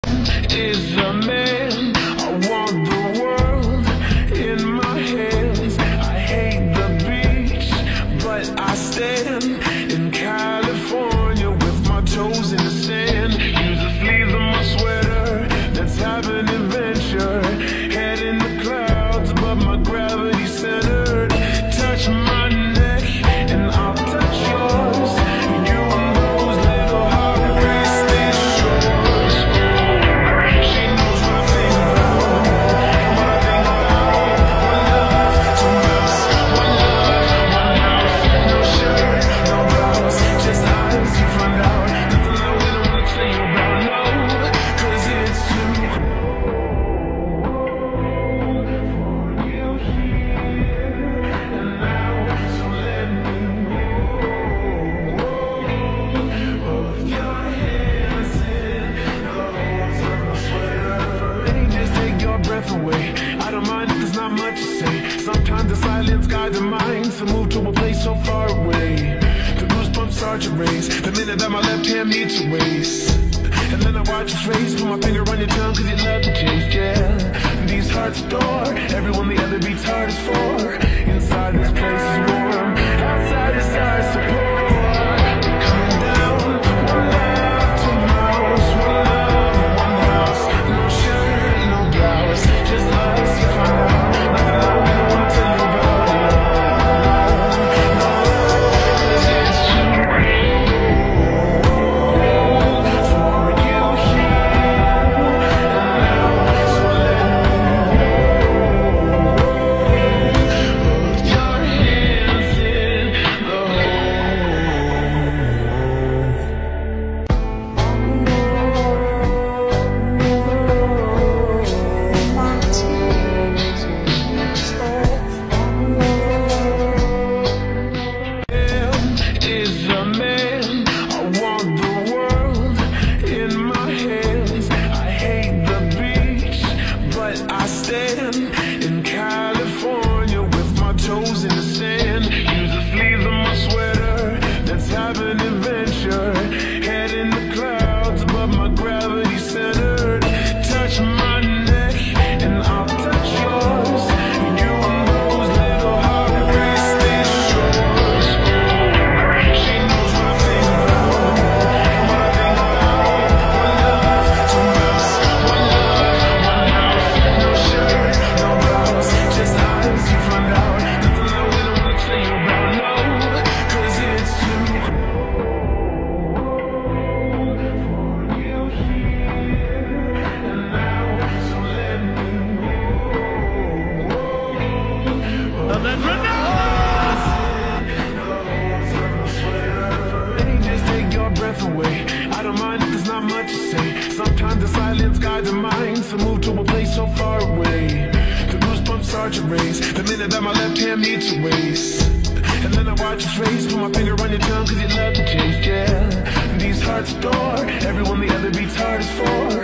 Is a man. I want the world in my hands. I hate the beach, but I stand in California with my toes in the sand. Use the sleeves of my sweater, let's have an adventure. Head in the clouds, but my gravity centered. Touch my neck and I'll touch yours. You and those little heartbreaks, they shores. She knows what I think about, and what I think about. One love, two mouths, one love, one house. No shirt, no blouse, just eyes you find out. Nothing that we don't wanna tell you about, no, 'cause it's too cold for you here and now. So let me hold your hands in the holes of my sweater. Let me just take your breath away. I don't mind if there's not much to say. Sometimes the silence guides the mind to move to a place so far away. The goosebumps start to raise the minute that my left hand meets your waist. And then I watch your face, put my finger on your tongue, 'cause you love to taste, yeah. These hearts adore everyone the other beats hardest for. Inside this place is warm, outside is ours to pour. Coming down, one love, two mouths, one love, one house. No shirt, no blouse, just us, you find out. Nothing that we don't wanna tell you about, no, 'cause it's too cold for you here and now. So let me hold your hands in the is a man. I want the world in my hands. I hate the beach, but I stand in California with my toes in the sand. Use the sleeves of my sweater, let's have an adventure. Head in the clouds, but my gravity centered. Touch my neck and I'll touch yours. You and those little heartbreaks, they shores. She knows what I think about, and what I think about. One love, two mouths, one love, one house. No shirt, no blouse, just eyes you find out. Nothing that we don't wanna tell you about, no, 'cause it's too cold for you here and now. So let me hold your hands in the holes of my sweater. Let me just take your breath away. I don't mind if there's not much to say. Sometimes the silence guides the mind to move to a place so far away. The goosebumps start to raise the minute that my left hand meets your waist. And then I watch your face, put my finger on your tongue, 'cause you love to taste, yeah. These hearts adore everyone the other beats hardest for.